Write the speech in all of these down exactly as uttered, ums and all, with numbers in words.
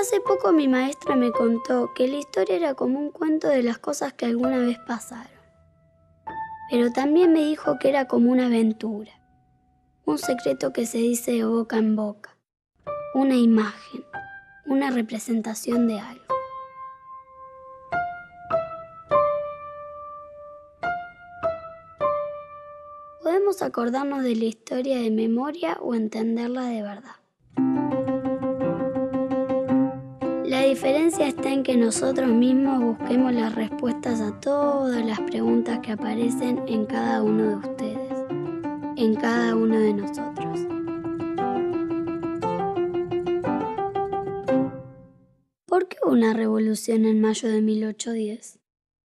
Hace poco mi maestra me contó que la historia era como un cuento de las cosas que alguna vez pasaron. Pero también me dijo que era como una aventura, un secreto que se dice de boca en boca, una imagen, una representación de algo. Podemos acordarnos de la historia de memoria o entenderla de verdad. La diferencia está en que nosotros mismos busquemos las respuestas a todas las preguntas que aparecen en cada uno de ustedes, en cada uno de nosotros. ¿Por qué hubo una revolución en mayo de mil ochocientos diez?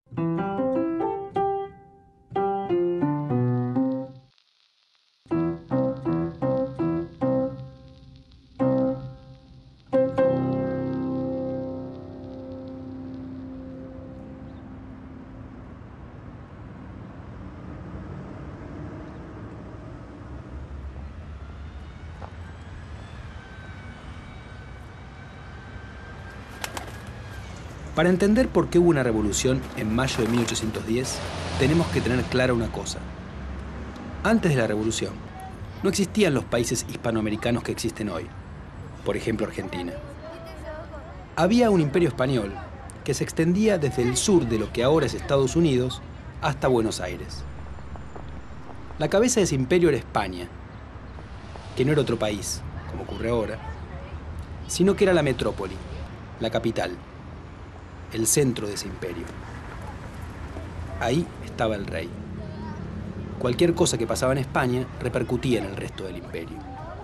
Para entender por qué hubo una revolución en mayo de mil ochocientos diez, tenemos que tener clara una cosa. Antes de la revolución, no existían los países hispanoamericanos que existen hoy, por ejemplo Argentina. Había un imperio español que se extendía desde el sur de lo que ahora es Estados Unidos hasta Buenos Aires. La cabeza de ese imperio era España, que no era otro país, como ocurre ahora, sino que era la metrópoli, la capital, el centro de ese imperio. Ahí estaba el rey. Cualquier cosa que pasaba en España repercutía en el resto del imperio.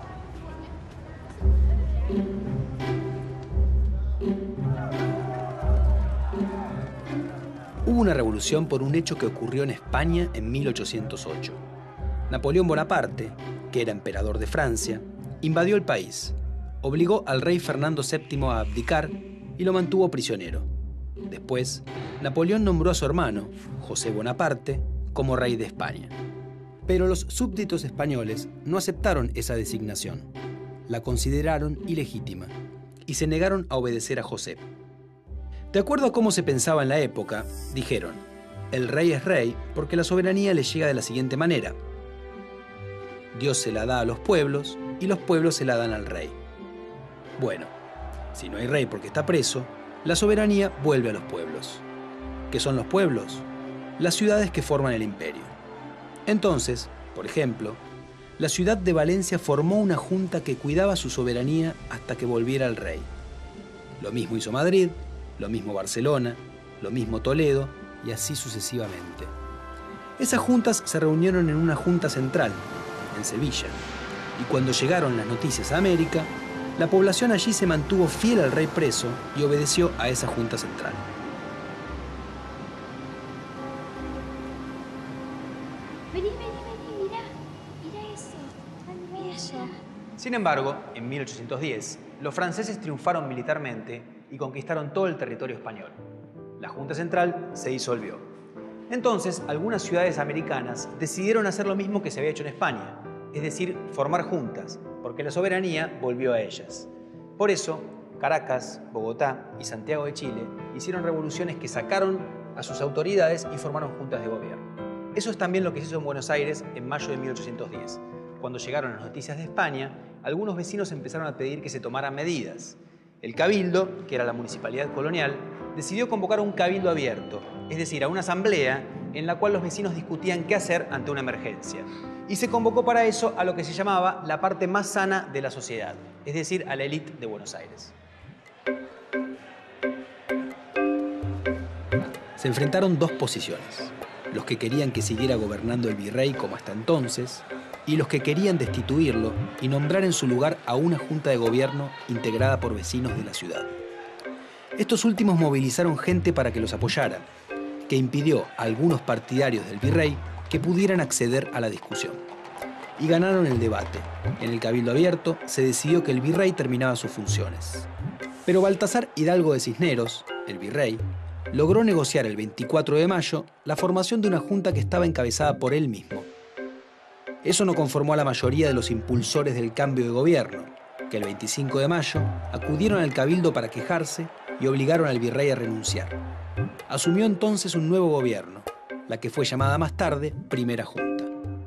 Hubo una revolución por un hecho que ocurrió en España en mil ochocientos ocho. Napoleón Bonaparte, que era emperador de Francia, invadió el país, obligó al rey Fernando séptimo a abdicar y lo mantuvo prisionero. Después, Napoleón nombró a su hermano, José Bonaparte, como rey de España. Pero los súbditos españoles no aceptaron esa designación, la consideraron ilegítima y se negaron a obedecer a José. De acuerdo a cómo se pensaba en la época, dijeron, el rey es rey porque la soberanía le llega de la siguiente manera. Dios se la da a los pueblos y los pueblos se la dan al rey. Bueno, si no hay rey porque está preso, la soberanía vuelve a los pueblos. ¿Qué son los pueblos? Las ciudades que forman el imperio. Entonces, por ejemplo, la ciudad de Valencia formó una junta que cuidaba su soberanía hasta que volviera el rey. Lo mismo hizo Madrid, lo mismo Barcelona, lo mismo Toledo y así sucesivamente. Esas juntas se reunieron en una junta central, en Sevilla, y cuando llegaron las noticias a América, la población allí se mantuvo fiel al rey preso y obedeció a esa junta central. Vení, vení, vení, mirá, mirá eso, mirá allá. Sin embargo, en mil ochocientos diez, los franceses triunfaron militarmente y conquistaron todo el territorio español. La junta central se disolvió. Entonces, algunas ciudades americanas decidieron hacer lo mismo que se había hecho en España, es decir, formar juntas, porque la soberanía volvió a ellas. Por eso, Caracas, Bogotá y Santiago de Chile hicieron revoluciones que sacaron a sus autoridades y formaron juntas de gobierno. Eso es también lo que se hizo en Buenos Aires en mayo de mil ochocientos diez. Cuando llegaron las noticias de España, algunos vecinos empezaron a pedir que se tomaran medidas. El Cabildo, que era la municipalidad colonial, decidió convocar un cabildo abierto, es decir, a una asamblea en la cual los vecinos discutían qué hacer ante una emergencia. Y se convocó para eso a lo que se llamaba la parte más sana de la sociedad, es decir, a la élite de Buenos Aires. Se enfrentaron dos posiciones, los que querían que siguiera gobernando el virrey como hasta entonces, y los que querían destituirlo y nombrar en su lugar a una junta de gobierno integrada por vecinos de la ciudad. Estos últimos movilizaron gente para que los apoyara, que impidió a algunos partidarios del virrey que pudieran acceder a la discusión. Y ganaron el debate. En el Cabildo Abierto se decidió que el virrey terminaba sus funciones. Pero Baltasar Hidalgo de Cisneros, el virrey, logró negociar el veinticuatro de mayo la formación de una junta que estaba encabezada por él mismo. Eso no conformó a la mayoría de los impulsores del cambio de gobierno, que el veinticinco de mayo acudieron al cabildo para quejarse y obligaron al virrey a renunciar. Asumió entonces un nuevo gobierno, la que fue llamada más tarde Primera Junta.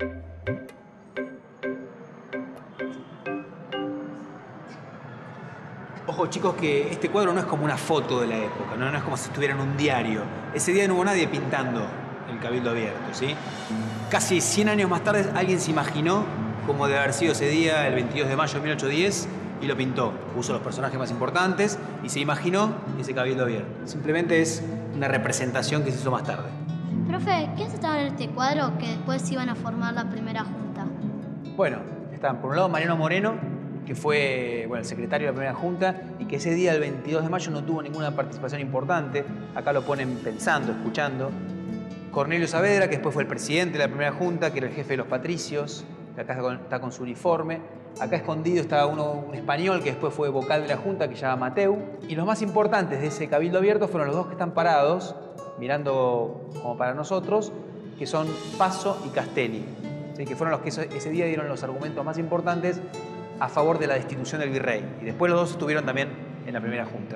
Ojo, chicos, que este cuadro no es como una foto de la época, no, no es como si estuviera en un diario. Ese día no hubo nadie pintando el cabildo abierto, ¿sí? Casi cien años más tarde alguien se imaginó cómo debe haber sido ese día, el veintidós de mayo de mil ochocientos diez, y lo pintó. Puso los personajes más importantes y se imaginó ese cabildo abierto. Simplemente es una representación que se hizo más tarde. Profe, ¿quiénes estaban en este cuadro que después iban a formar la Primera Junta? Bueno, estaban por un lado Mariano Moreno, que fue bueno, el secretario de la Primera Junta y que ese día, el veintidós de mayo, no tuvo ninguna participación importante. Acá lo ponen pensando, escuchando. Cornelio Saavedra, que después fue el presidente de la Primera Junta, que era el jefe de los patricios, que acá está con, está con su uniforme. Acá escondido está uno, un español que después fue vocal de la Junta, que se llama Mateu. Y los más importantes de ese cabildo abierto fueron los dos que están parados, mirando como para nosotros, que son Paso y Castelli, ¿sí? Que fueron los que ese día dieron los argumentos más importantes a favor de la destitución del virrey. Y después los dos estuvieron también en la Primera Junta.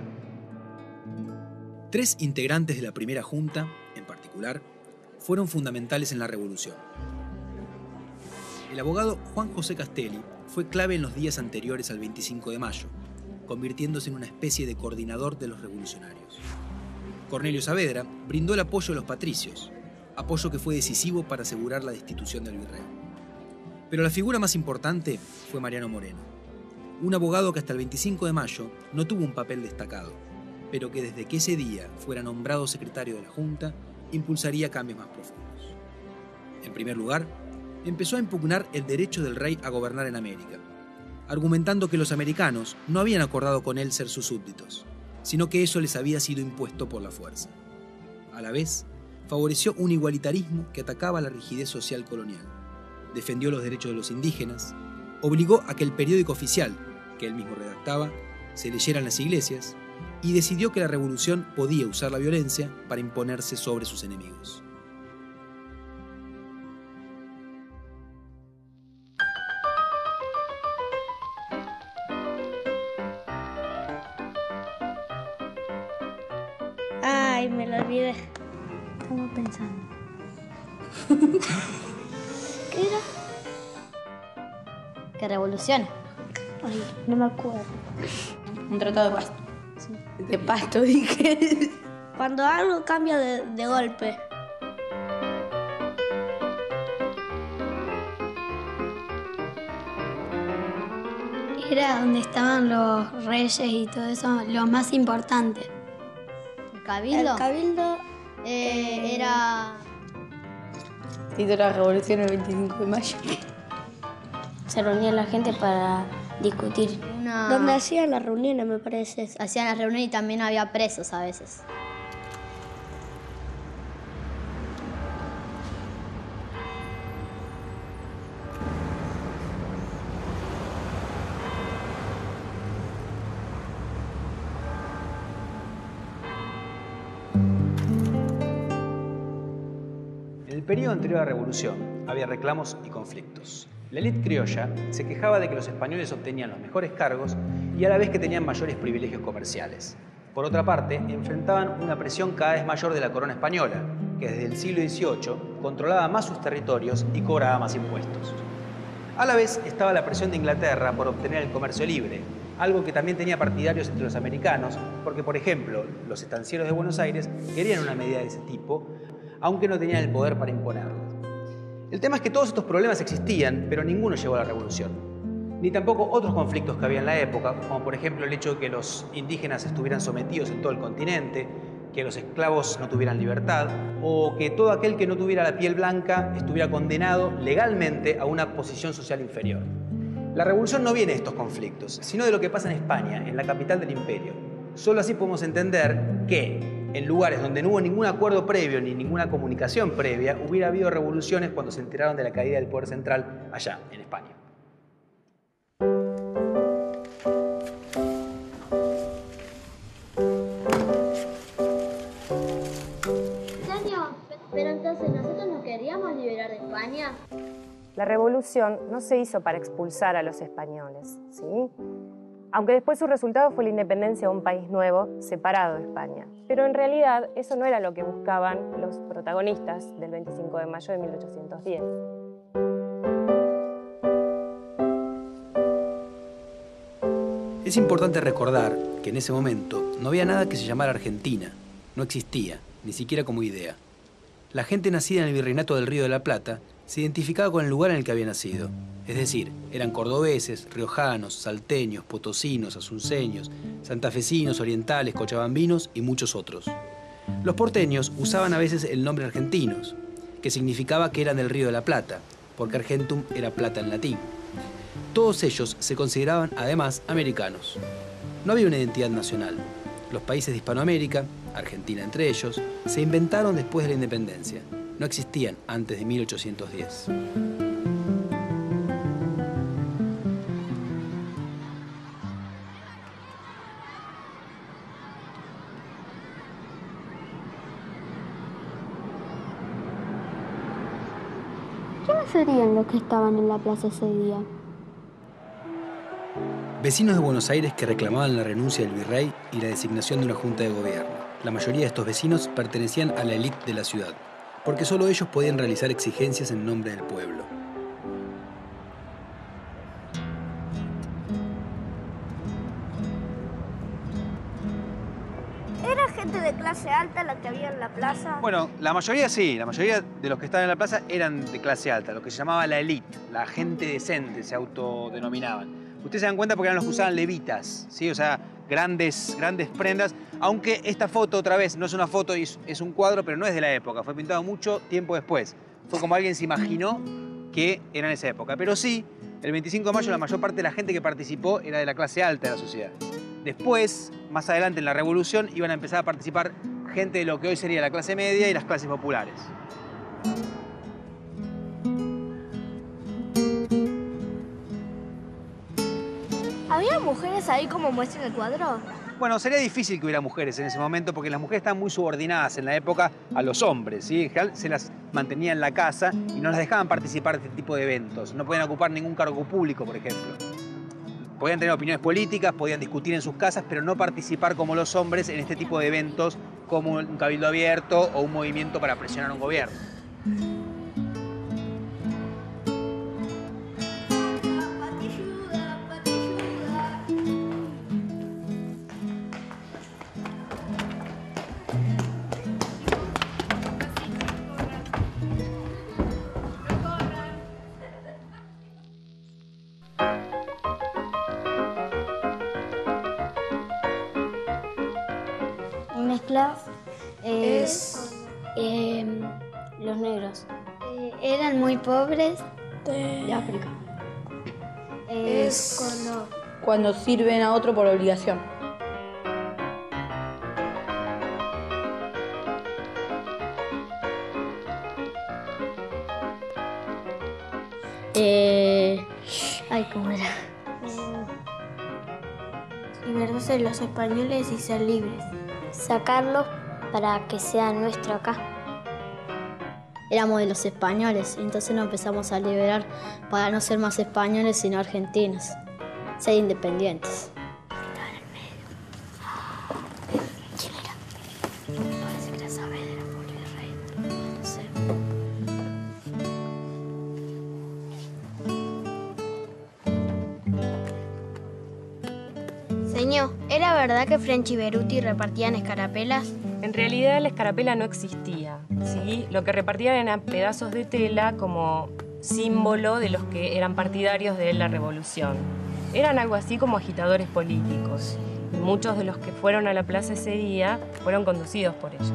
Tres integrantes de la Primera Junta, en particular, fueron fundamentales en la Revolución. El abogado Juan José Castelli fue clave en los días anteriores al veinticinco de mayo, convirtiéndose en una especie de coordinador de los revolucionarios. Cornelio Saavedra brindó el apoyo de los patricios, apoyo que fue decisivo para asegurar la destitución del virrey. Pero la figura más importante fue Mariano Moreno, un abogado que hasta el veinticinco de mayo no tuvo un papel destacado, pero que desde que ese día fuera nombrado secretario de la Junta, impulsaría cambios más profundos. En primer lugar, empezó a impugnar el derecho del rey a gobernar en América, argumentando que los americanos no habían acordado con él ser sus súbditos, sino que eso les había sido impuesto por la fuerza. A la vez, favoreció un igualitarismo que atacaba la rigidez social colonial, defendió los derechos de los indígenas, obligó a que el periódico oficial, que él mismo redactaba, se leyera en las iglesias, y decidió que la revolución podía usar la violencia para imponerse sobre sus enemigos. Ay, me lo olvidé. Estamos pensando. ¿Qué era? ¿Qué revolución? Ay, no me acuerdo. Un tratado de paz. Sí. De pasto, dije. Cuando algo cambia de, de golpe. Era donde estaban los reyes y todo eso, lo más importante. ¿El cabildo? El cabildo Eh, era... Se hizo la revolución el veinticinco de mayo. se reunía la gente para discutir. una... Donde hacían las reuniones, me parece. Hacían las reuniones y también había presos a veces. En el periodo anterior a la Revolución había reclamos y conflictos. La élite criolla se quejaba de que los españoles obtenían los mejores cargos y a la vez que tenían mayores privilegios comerciales. Por otra parte, enfrentaban una presión cada vez mayor de la corona española, que desde el siglo dieciocho controlaba más sus territorios y cobraba más impuestos. A la vez estaba la presión de Inglaterra por obtener el comercio libre, algo que también tenía partidarios entre los americanos, porque, por ejemplo, los estancieros de Buenos Aires querían una medida de ese tipo, aunque no tenían el poder para imponerla. El tema es que todos estos problemas existían, pero ninguno llegó a la revolución. Ni tampoco otros conflictos que había en la época, como por ejemplo el hecho de que los indígenas estuvieran sometidos en todo el continente, que los esclavos no tuvieran libertad, o que todo aquel que no tuviera la piel blanca estuviera condenado legalmente a una posición social inferior. La revolución no viene de estos conflictos, sino de lo que pasa en España, en la capital del imperio. Solo así podemos entender que en lugares donde no hubo ningún acuerdo previo ni ninguna comunicación previa, hubiera habido revoluciones cuando se enteraron de la caída del poder central allá, en España. Daniel, pero entonces nosotros nos queríamos liberar de España. La revolución no se hizo para expulsar a los españoles, ¿sí? Aunque después su resultado fue la independencia de un país nuevo, separado de España. Pero en realidad eso no era lo que buscaban los protagonistas del veinticinco de mayo de mil ochocientos diez. Es importante recordar que en ese momento no había nada que se llamara Argentina. No existía, ni siquiera como idea. La gente nacida en el Virreinato del Río de la Plata se identificaba con el lugar en el que había nacido. Es decir, eran cordobeses, riojanos, salteños, potosinos, asunceños, santafesinos, orientales, cochabambinos y muchos otros. Los porteños usaban a veces el nombre argentinos, que significaba que eran del Río de la Plata, porque argentum era plata en latín. Todos ellos se consideraban, además, americanos. No había una identidad nacional. Los países de Hispanoamérica, Argentina entre ellos, se inventaron después de la independencia. No existían antes de mil ochocientos diez. ¿Quiénes serían los que estaban en la plaza ese día? Vecinos de Buenos Aires que reclamaban la renuncia del virrey y la designación de una junta de gobierno. La mayoría de estos vecinos pertenecían a la élite de la ciudad, porque solo ellos podían realizar exigencias en nombre del pueblo. ¿Era gente de clase alta la que había en la plaza? Bueno, la mayoría sí, la mayoría de los que estaban en la plaza eran de clase alta, lo que se llamaba la élite, la gente decente se autodenominaban. Ustedes se dan cuenta porque eran los que usaban levitas, ¿sí? O sea, grandes, grandes prendas, aunque esta foto, otra vez, no es una foto, es, es un cuadro, pero no es de la época, fue pintado mucho tiempo después. Fue como alguien se imaginó que era en esa época. Pero sí, el veinticinco de mayo la mayor parte de la gente que participó era de la clase alta de la sociedad. Después, más adelante en la Revolución, iban a empezar a participar gente de lo que hoy sería la clase media y las clases populares. ¿Había mujeres ahí como muestra en el cuadro? Bueno, sería difícil que hubiera mujeres en ese momento porque las mujeres estaban muy subordinadas en la época a los hombres, ¿sí? En general se las mantenía en la casa y no las dejaban participar de este tipo de eventos. No podían ocupar ningún cargo público, por ejemplo. Podían tener opiniones políticas, podían discutir en sus casas, pero no participar como los hombres en este tipo de eventos como un cabildo abierto o un movimiento para presionar a un gobierno. Mezcla eh, Es, eh, los negros eh, eran muy pobres. de África. Eh, Es cuando cuando sirven a otro por obligación. Eh, ay, ¿cómo era? Liberarse de los españoles y ser libres. sacarlos para que sea nuestro acá. Éramos de los españoles, entonces nos empezamos a liberar para no ser más españoles sino argentinos, ser independientes. ¿Quién era? Me parece que era Saavedra, Julio Rey. No sé. Señor, ¿era verdad que French y Beruti repartían escarapelas? En realidad la escarapela no existía, ¿sí? Lo que repartían eran pedazos de tela como símbolo de los que eran partidarios de la revolución. Eran algo así como agitadores políticos. Y muchos de los que fueron a la plaza ese día fueron conducidos por ellos.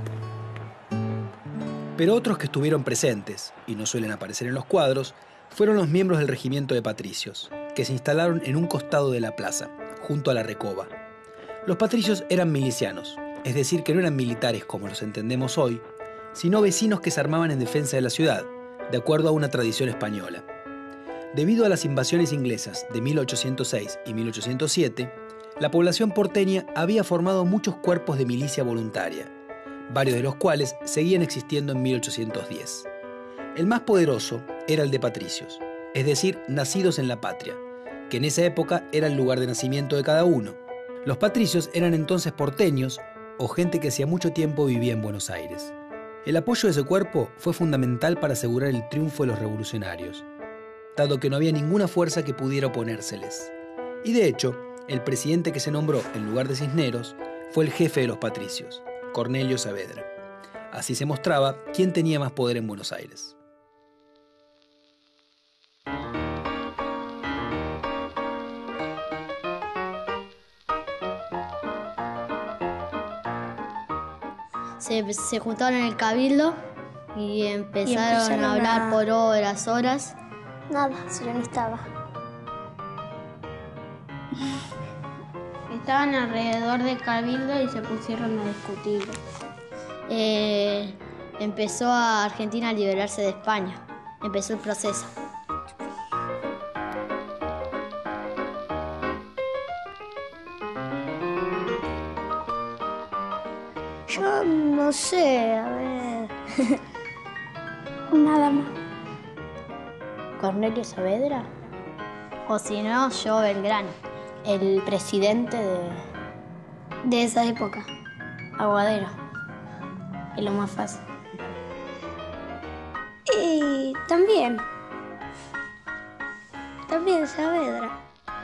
Pero otros que estuvieron presentes, y no suelen aparecer en los cuadros, fueron los miembros del regimiento de patricios, que se instalaron en un costado de la plaza, junto a la recoba. Los patricios eran milicianos, es decir, que no eran militares como los entendemos hoy, sino vecinos que se armaban en defensa de la ciudad, de acuerdo a una tradición española. Debido a las invasiones inglesas de mil ochocientos seis y mil ochocientos siete, la población porteña había formado muchos cuerpos de milicia voluntaria, varios de los cuales seguían existiendo en mil ochocientos diez. El más poderoso era el de patricios, es decir, nacidos en la patria, que en esa época era el lugar de nacimiento de cada uno. Los patricios eran entonces porteños o gente que hacía mucho tiempo vivía en Buenos Aires. El apoyo de ese cuerpo fue fundamental para asegurar el triunfo de los revolucionarios, dado que no había ninguna fuerza que pudiera oponérseles. Y de hecho, el presidente que se nombró en lugar de Cisneros fue el jefe de los patricios, Cornelio Saavedra. Así se mostraba quién tenía más poder en Buenos Aires. Se, se juntaron en el cabildo y empezaron, Y empezaron a hablar a- por horas, horas. Nada, solo no estaba. Estaban alrededor del cabildo y se pusieron a discutir. Eh, empezó a Argentina a liberarse de España. Empezó el proceso. Yo no sé, a ver. Nada más. Cornelio Saavedra, O si no, yo Belgrano. el presidente de De esa época. Aguadero. Es lo más fácil. Y también. También Saavedra.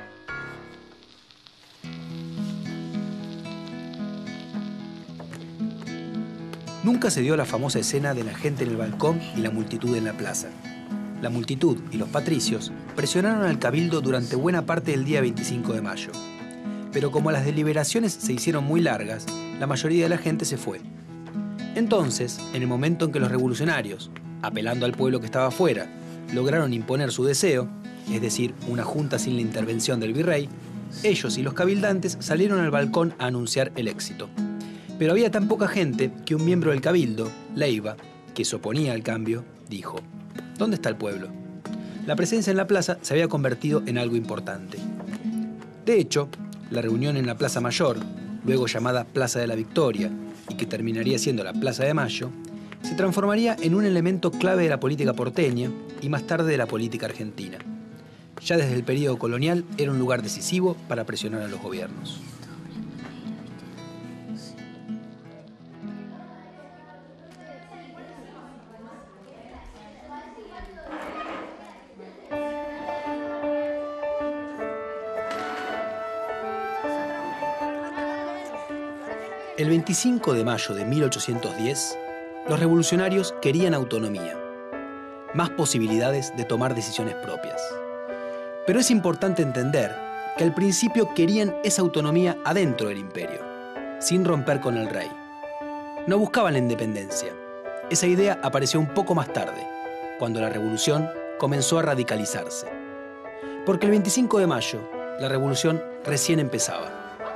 Nunca se dio la famosa escena de la gente en el balcón y la multitud en la plaza. La multitud y los patricios presionaron al cabildo durante buena parte del día veinticinco de mayo. Pero como las deliberaciones se hicieron muy largas, la mayoría de la gente se fue. Entonces, en el momento en que los revolucionarios, apelando al pueblo que estaba afuera, lograron imponer su deseo, es decir, una junta sin la intervención del virrey, ellos y los cabildantes salieron al balcón a anunciar el éxito. Pero había tan poca gente que un miembro del cabildo, Leiva, que se oponía al cambio, dijo: ¿dónde está el pueblo? La presencia en la plaza se había convertido en algo importante. De hecho, la reunión en la Plaza Mayor, luego llamada Plaza de la Victoria, y que terminaría siendo la Plaza de Mayo, se transformaría en un elemento clave de la política porteña y más tarde de la política argentina. Ya desde el período colonial era un lugar decisivo para presionar a los gobiernos. El veinticinco de mayo de mil ochocientos diez, los revolucionarios querían autonomía, más posibilidades de tomar decisiones propias. Pero es importante entender que al principio querían esa autonomía adentro del imperio, sin romper con el rey. No buscaban la independencia. Esa idea apareció un poco más tarde, cuando la revolución comenzó a radicalizarse. Porque el veinticinco de mayo, la revolución recién empezaba.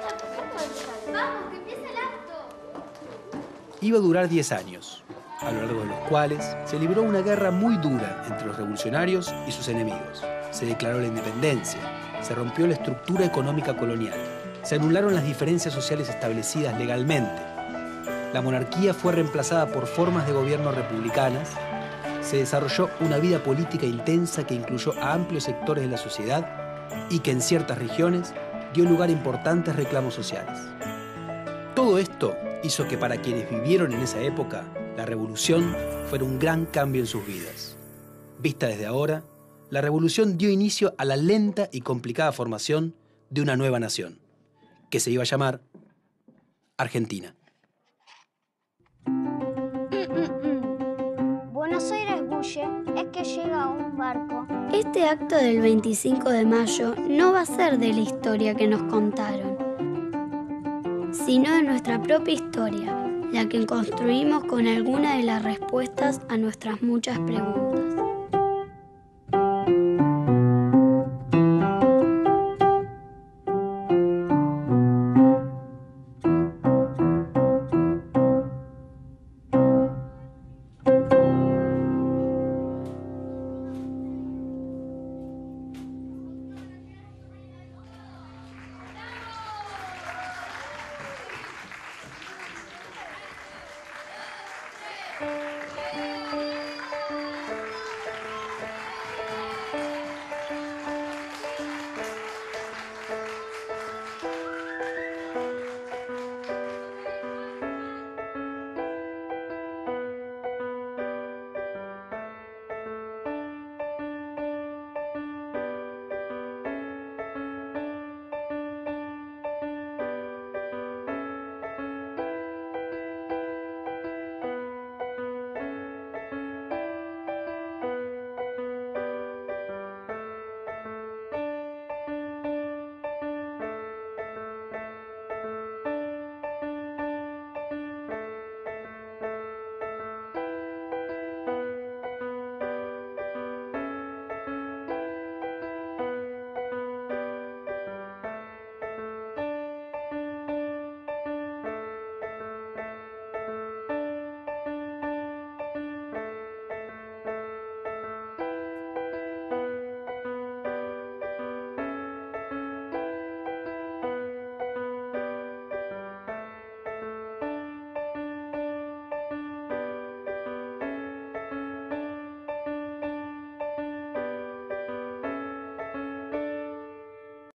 Iba a durar diez años, a lo largo de los cuales se libró una guerra muy dura entre los revolucionarios y sus enemigos. Se declaró la independencia, se rompió la estructura económica colonial, se anularon las diferencias sociales establecidas legalmente, la monarquía fue reemplazada por formas de gobierno republicanas, se desarrolló una vida política intensa que incluyó a amplios sectores de la sociedad y que en ciertas regiones dio lugar a importantes reclamos sociales. Todo esto hizo que para quienes vivieron en esa época, la revolución fuera un gran cambio en sus vidas. Vista desde ahora, la revolución dio inicio a la lenta y complicada formación de una nueva nación, que se iba a llamar Argentina. Buenos Aires bulle, es que llega un barco. Este acto del veinticinco de mayo no va a ser de la historia que nos contaron, sino de nuestra propia historia, la que construimos con alguna de las respuestas a nuestras muchas preguntas.